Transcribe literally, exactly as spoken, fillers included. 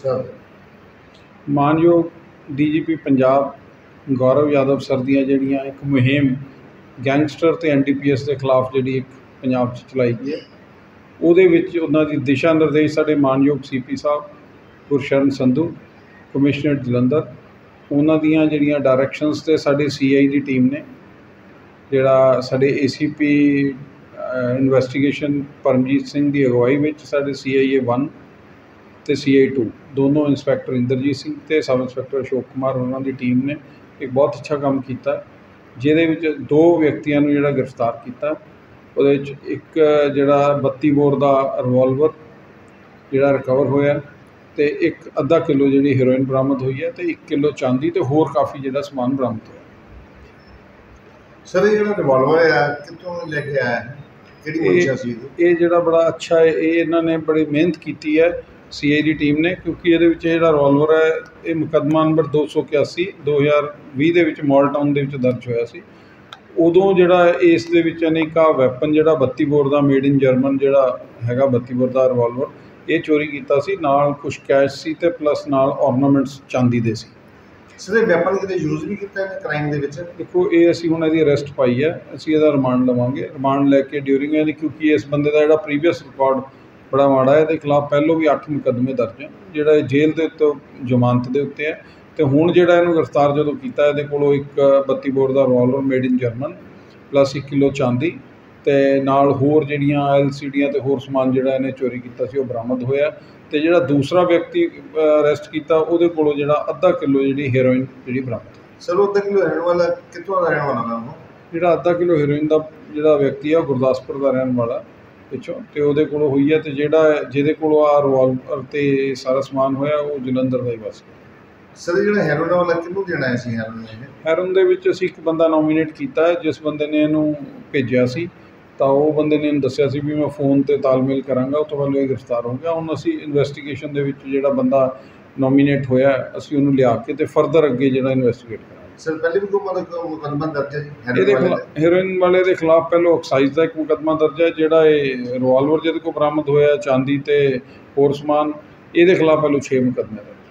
Sir ਮਾਨਯੋਗ D G P Punjab Gaurav Yadav sir ਦੀਆਂ ਜਿਹੜੀਆਂ ਇੱਕ ਮੁਹਿੰਮ ਗੈਂਗਸਟਰ ਤੇ ਐਨ ਡੀ ਪੀ ਐਸ ਦੇ ਖਿਲਾਫ ਜਿਹੜੀ ਇੱਕ ਪੰਜਾਬ 'ਚ ਚਲਾਈ ਗਈ ਹੈ, ਉਹਦੇ ਵਿੱਚ ਉਹਨਾਂ ਦੀ ਦਿਸ਼ਾ ਨਿਰਦੇਸ਼ ਸਾਡੇ ਮਾਨਯੋਗ C P sahib Gursharan Sandhu commissioner Jalandhar, ਉਹਨਾਂ ਦੀਆਂ ਜਿਹੜੀਆਂ ਡਾਇਰੈਕਸ਼ਨਸ ਤੇ ਸਾਡੇ ਸੀ ਆਈ ਦੀ ਟੀਮ ਨੇ, ਜਿਹੜਾ ਸਾਡੇ A C P investigation Paramjit Singh ਦੀ ਅਗਵਾਈ ਵਿੱਚ ਸਾਡੇ ਸੀ ਆਈ ਏ ਵਨ ਤੇ ਸੀ ਆਈ ਟੂ ਦੋਨੋਂ ਇੰਸਪੈਕਟਰ ਇੰਦਰਜੀਤ ਸਿੰਘ ਤੇ ਸਬ ਇੰਸਪੈਕਟਰ ਅਸ਼ੋਕ ਕੁਮਾਰ ਉਹਨਾਂ ਦੀ ਟੀਮ ਨੇ ਇੱਕ ਬਹੁਤ ਅੱਛਾ ਕੰਮ ਕੀਤਾ, ਜਿਹਦੇ ਵਿੱਚ ਦੋ ਵਿਅਕਤੀਆਂ ਨੂੰ ਜਿਹੜਾ ਗ੍ਰਿਫਤਾਰ ਕੀਤਾ। ਉਹਦੇ ਵਿੱਚ ਇੱਕ ਜਿਹੜਾ ਬੱਤੀ ਬੋਰ ਦਾ ਰਿਵਾਲਵਰ ਜਿਹੜਾ ਰਿਕਵਰ ਹੋਇਆ ਤੇ ਇੱਕ ਅੱਧਾ ਕਿਲੋ ਜਿਹੜੀ ਹੈਰੋਇਨ ਬਰਾਮਦ ਹੋਈ ਹੈ ਤੇ ਇੱਕ ਕਿਲੋ ਚਾਂਦੀ ਤੇ ਹੋਰ ਕਾਫੀ ਜਿਹੜਾ ਸਮਾਨ ਬਰਾਮਦ ਹੋਇਆ। ਸਰ ਇਹ ਜਿਹੜਾ ਰਿਵਾਲਵਰ ਆ ਕਿੱਥੋਂ ਲੈ ਕੇ ਆਇਆ ਹੈ, ਕਿਹੜੀ ਮਨਸ਼ਾ ਸੀ? ਇਹ ਜਿਹੜਾ ਬੜਾ ਅੱਛਾ ਹੈ, ਇਹ ਇਹਨਾਂ ਨੇ ਬੜੀ ਮਿਹਨਤ ਕੀਤੀ ਹੈ ਸੀ ਆਈ ਦੀ ਟੀਮ ਨੇ, ਕਿਉਂਕਿ ਇਹਦੇ ਵਿੱਚ ਜਿਹੜਾ ਰਿਵਾਲਵਰ ਹੈ ਇਹ ਮੁਕੱਦਮਾ ਨੰਬਰ ਦੋ ਸੌ ਇਕਿਆਸੀ ਦੋ ਹਜ਼ਾਰ ਵੀਹ ਦੇ ਵਿੱਚ ਮਾਲ ਟਾਊਨ ਦੇ ਵਿੱਚ ਦਰਜ ਹੋਇਆ ਸੀ। ਉਦੋਂ ਜਿਹੜਾ ਇਸ ਦੇ ਵਿੱਚ ਅਨੇਕ ਆ ਵੈਪਨ ਜਿਹੜਾ ਬੱਤੀ ਬੋਰ ਦਾ ਮੇਡ ਇਨ ਜਰਮਨ ਜਿਹੜਾ ਹੈਗਾ ਬੱਤੀ ਬੋਰ ਦਾ ਰਿਵਾਲਵਰ ਇਹ ਚੋਰੀ ਕੀਤਾ ਸੀ, ਨਾਲ ਕੁਛ ਕੈਸ਼ ਸੀ ਤੇ ਪਲੱਸ ਨਾਲ ਔਰਨਾਮੈਂਟਸ ਚਾਂਦੀ ਦੇ ਸੀ। ਸਰ ਇਹ ਵੈਪਨ ਕਿਤੇ ਯੂਜ਼ ਵੀ ਕੀਤਾ ਹੈ ਕ੍ਰਾਈਮ ਦੇ ਵਿੱਚ? ਦੇਖੋ ਇਹ ਅਸੀਂ ਹੁਣ ਇਹਦੀ ਅਰੈਸਟ ਪਾਈ ਹੈ, ਅਸੀਂ ਇਹਦਾ ਰਿਮਾਂਡ ਲਵਾਂਗੇ। ਰਿਮਾਂਡ ਲੈ ਕੇ ਡਿਊਰਿੰਗ ਇਹਦੀ, ਕਿਉਂਕਿ ਇਸ ਬੰਦੇ ਦਾ ਜਿਹੜਾ ਪ੍ਰੀਵੀਅਸ ਰਿਕਾਰਡ ਬੜਾ ਮਾੜਾ ਹੈ, ਇਹਦੇ ਖਿਲਾਫ ਪਹਿਲੋਂ ਵੀ ਅੱਠ ਮੁਕੱਦਮੇ ਦਰਜ ਹੈ, ਜਿਹੜਾ ਜੇਲ੍ਹ ਦੇ ਉੱਤੇ ਜ਼ਮਾਨਤ ਦੇ ਉੱਤੇ ਹੈ। ਤੇ ਹੁਣ ਜਿਹੜਾ ਇਹਨੂੰ ਗ੍ਰਿਫਤਾਰ ਜਦੋਂ ਕੀਤਾ, ਇਹਦੇ ਕੋਲੋਂ ਇੱਕ ਬੱਤੀ ਬੋਰ ਦਾ revolver made in German plus ਇੱਕ ਕਿਲੋ ਚਾਂਦੀ ਤੇ ਨਾਲ ਹੋਰ ਜਿਹੜੀਆਂ ਐਲ ਸੀ ਡੀਆਂ ਤੇ ਹੋਰ ਸਮਾਨ ਜਿਹੜਾ ਇਹਨੇ ਚੋਰੀ ਕੀਤਾ ਸੀ ਉਹ ਬਰਾਮਦ ਹੋਇਆ। ਤੇ ਜਿਹੜਾ ਦੂਸਰਾ ਵਿਅਕਤੀ ਅਰੈਸਟ ਕੀਤਾ ਉਹਦੇ ਕੋਲੋਂ ਜਿਹੜਾ ਅੱਧਾ ਕਿਲੋ ਜਿਹੜੀ ਹੈਰੋਇਨ ਜਿਹੜੀ ਬਰਾਮਦ। ਸਰ ਉਹ ਅੱਧਾ ਕਿਲੋ ਹੈਰੋਇਨ ਵਾਲਾ ਕਿੱਥੋਂ ਦਾ ਰਹਿਣ ਵਾਲਾ ਹੈ? ਉਹ ਜਿਹੜਾ ਅੱਧਾ ਕਿਲੋ ਹੈਰੋਇਨ ਦਾ ਜਿਹੜਾ ਵਿਅਕਤੀ ਆ ਉਹ ਗੁਰਦਾਸਪੁਰ ਦਾ ਰਹਿਣ ਵਾਲਾ ਪਿੱਛੋਂ, ਤੇ ਉਹਦੇ ਕੋਲੋਂ ਹੋਈ ਹੈ। ਤੇ ਜਿਹੜਾ ਜਿਹਦੇ ਕੋਲੋਂ ਆ ਰਿਵਾਲਵਰ ਤੇ ਸਾਰਾ ਸਮਾਨ ਹੋਇਆ ਉਹ ਜਲੰਧਰ ਦਾ ਹੀ ਵਸ। ਸਰ ਜਿਹੜਾ ਹੈਰੋਇਨ ਵਾਲਾ ਕਿਹਨੂੰ ਦੇਣਾ ਸੀ? ਹੈਰੋਇਨ ਹੈਰੋਇਨ ਦੇ ਵਿੱਚ ਅਸੀਂ ਇੱਕ ਬੰਦਾ ਨੋਮੀਨੇਟ ਕੀਤਾ ਹੈ, ਜਿਸ ਬੰਦੇ ਨੇ ਇਹਨੂੰ ਭੇਜਿਆ ਸੀ ਤਾਂ ਉਹ ਬੰਦੇ ਨੇ ਇਹਨੂੰ ਦੱਸਿਆ ਸੀ ਵੀ ਮੈਂ ਫੋਨ 'ਤੇ ਤਾਲਮੇਲ ਕਰਾਂਗਾ, ਉਹ ਤੋਂ ਬਾਅਦ ਇਹ ਗ੍ਰਿਫਤਾਰ ਹੋ ਗਿਆ। ਹੁਣ ਅਸੀਂ ਇਨਵੈਸਟੀਗੇਸ਼ਨ ਦੇ ਵਿੱਚ ਜਿਹੜਾ ਬੰਦਾ ਨੋਮੀਨੇਟ ਹੋਇਆ ਅਸੀਂ ਉਹਨੂੰ ਲਿਆ ਕੇ ਤੇ ਫਰਦਰ ਅੱਗੇ ਜਿਹੜਾ ਇਨਵੈਸਟੀਗੇਟ ਕਰਾਂਗੇ। ਸਰ ਪਹਿਲੇ ਵੀ ਕੋਈ ਮੁਕੱਦਮਾ ਦਰਜ ਹੈ ਇਹਦੇ ਖਿਲਾਫ ਹੈਰੋਇਨ ਵਾਲੇ ਦੇ ਖਿਲਾਫ? ਪਹਿਲੋਂ ਐਕਸਾਈਜ਼ ਦਾ ਇੱਕ ਮੁਕੱਦਮਾ ਦਰਜ ਹੈ, ਜਿਹੜਾ ਇਹ ਰਿਵਾਲਵਰ ਜਿਹਦੇ ਕੋਲ ਬਰਾਮਦ ਹੋਇਆ ਚਾਂਦੀ ਤੇ ਹੋਰ ਸਮਾਨ, ਇਹਦੇ ਖਿਲਾਫ ਪਹਿਲੋਂ ਛੇ ਮੁਕੱਦਮੇ ਦਰਜ।